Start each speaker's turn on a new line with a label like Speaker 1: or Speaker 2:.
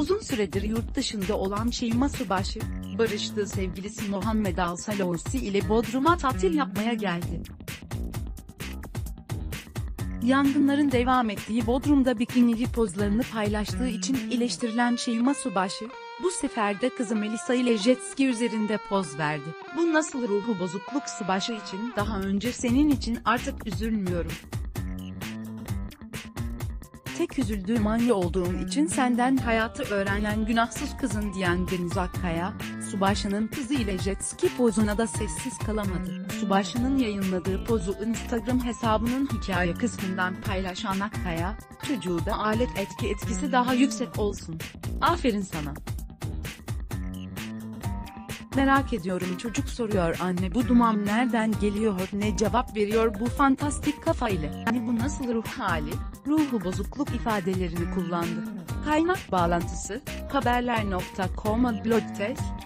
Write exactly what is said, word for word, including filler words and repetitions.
Speaker 1: Uzun süredir yurt dışında olan Şeyma Subaşı, barıştığı sevgilisi Muhammed Al-Salosi ile Bodrum'a tatil yapmaya geldi. Yangınların devam ettiği Bodrum'da bikinili pozlarını paylaştığı için eleştirilen Şeyma Subaşı, bu sefer de kızı Melisa ile jet ski üzerinde poz verdi. Bu nasıl ruhu bozukluk Subaşı için? Daha önce senin için artık üzülmüyorum. Tek üzüldüğüm anne olduğum için senden hayatı öğrenen günahsız kızın diyen Deniz Akkaya, Subaşı'nın kızı ile jet ski pozuna da sessiz kalamadı. Subaşı'nın yayınladığı pozu Instagram hesabının hikaye kısmından paylaşan Akkaya, çocuğu da alet etki etkisi daha yüksek olsun. Aferin sana. Merak ediyorum, çocuk soruyor, anne bu duman nereden geliyor, ne cevap veriyor bu fantastik kafa ile. Hani bu nasıl ruh hali, ruhu bozukluk ifadelerini kullandı. Kaynak bağlantısı, haberler nokta com blog test.